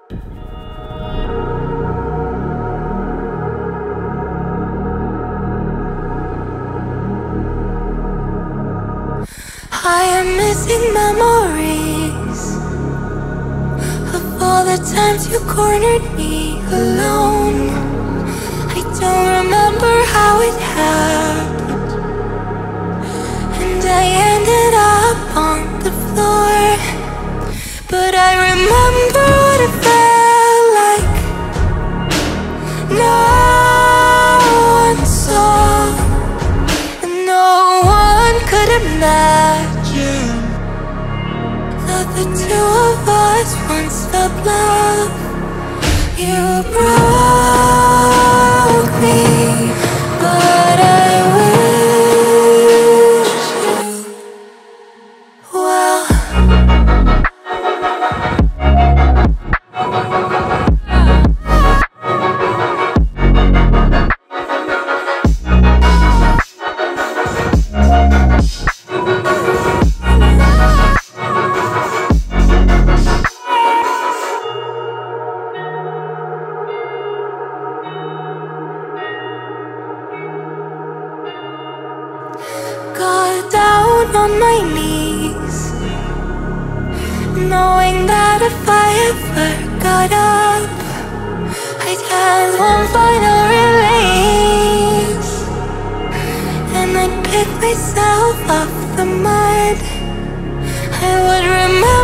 I am missing memories of all the times you cornered me alone. I don't remember how it happened, and I ended up on the floor. But I remember what it felt like. No one saw, and no one could imagine that the two of us once felt love. You broke me, but I wish you well. Got down on my knees, knowing that if I ever got up, I'd have one final release, and I'd pick myself off the mud. I would remember